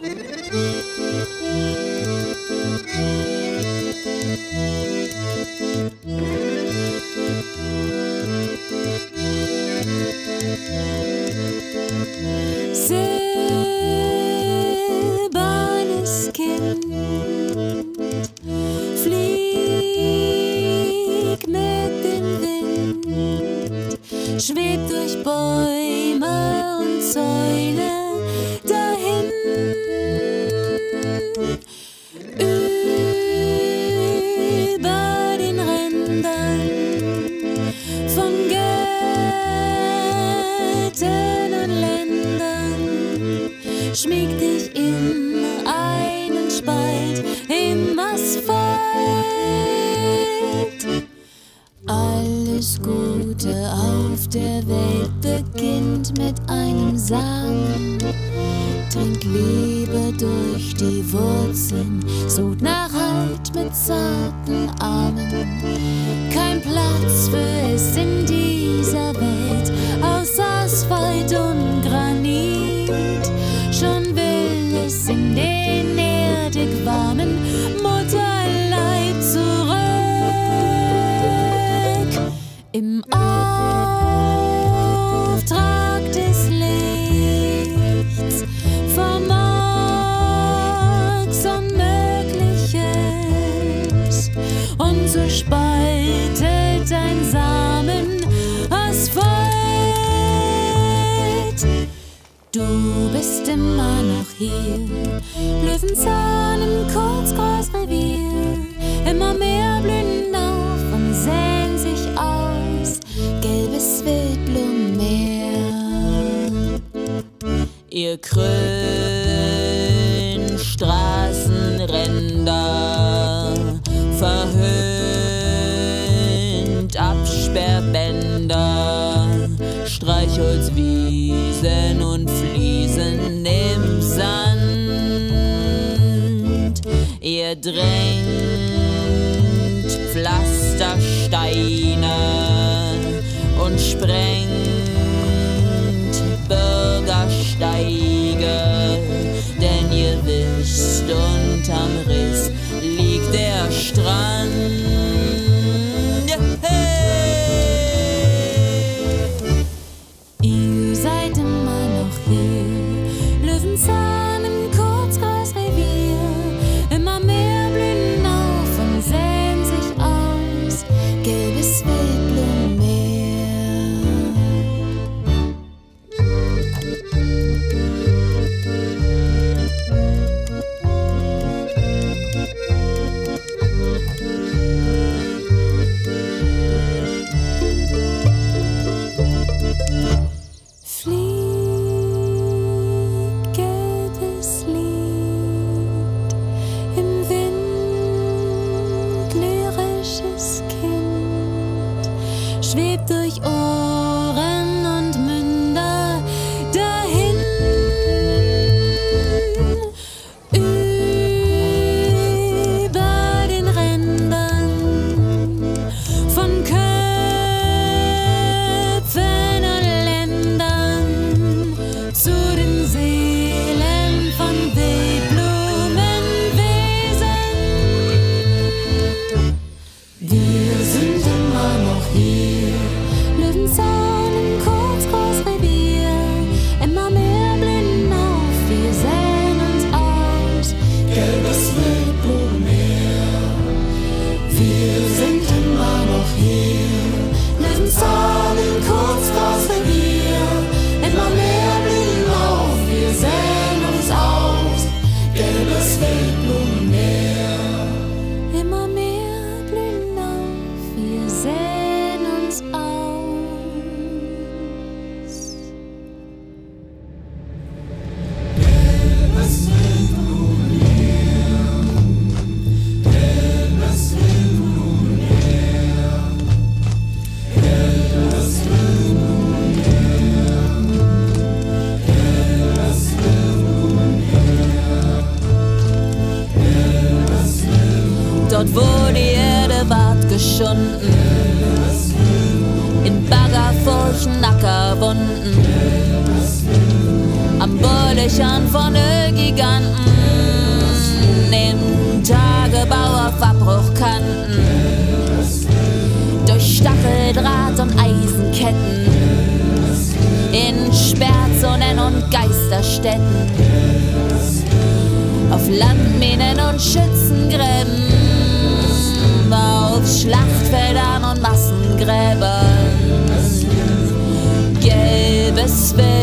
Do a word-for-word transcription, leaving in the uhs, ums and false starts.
Silbernes Kind, flieg mit dem Wind, schwebt durch Bäume und Zäune dahin. Über den Rändern von Göttern und Ländern schmieg dich in einen Spalt im Asphalt. Alles Gute auf der Welt beginnt mit einem Samen. Trink Liebe durch die Wurzeln, sucht nach Halt mit zarten Armen. Kein Platz für es in dieser Welt aus Asphalt und Granit. Schon will es in den erdig warmen Mutterleib zurück. Im Auftrag des Lichts vermag's Unmögliches, und so spaltet dein Samen Asphalt. Du bist immer noch hier, Löwenzahn im Kurzgras-Revier. Immer mehr Blüten auf und säen sich aus, gelbes Wildblumenmeer. Ihr krönt Straßenränder, verhöhnt Absperrbänder, Streichholzwiesen und Fliesen im Sand. Ihr drängt Pflastersteine und sprengt Bürgersteige, denn ihr wisst, unterm Riss liegt der Strand. Ihr seid immer noch hier, Löwenzahn im Kurzgras-Revier. Immer mehr Blüten auf und säen sich aus, gelbes Wildblumenmeer. Flieg, gelbes Lied, im Wind, lyrisches Kind, schwebt durch Ohren und Münder dahin. Über den Rändern von Köpfen und Ländern zu den Seelen von Wildblumenwesen. Wir sind immer noch hier, Löwenzahn im Kurzgras-Revier. Immer mehr Blüten auf, wir säen uns aus, gelbes Wildblumenmeer. Wir sind immer noch hier, Löwenzahn im Kurzgras-Revier. Immer mehr Blüten auf, wir säen uns aus, gelbes Wildblumenmeer. Immer mehr Blüten auf, wir säen uns aus. Gelbes Wildblumenmeer, gelbes Wildblumenmeer, gelbes Wildblumenmeer, gelbes Wildblumenmeer, gelbes Wildblumenmeer. Dort wo die Erde ward geschunden, in baggerfurchen Ackerwunden, am Bohrlöchern von Ögi Giganten, im Tagebau auf Abbruchkanten, durch Stacheldraht und Eisenketten, in Sperrzonen und Geisterstädten, auf Landminen und Schützengräben, auf Schlachtfeldern und Massengräbern. Gelbes Wild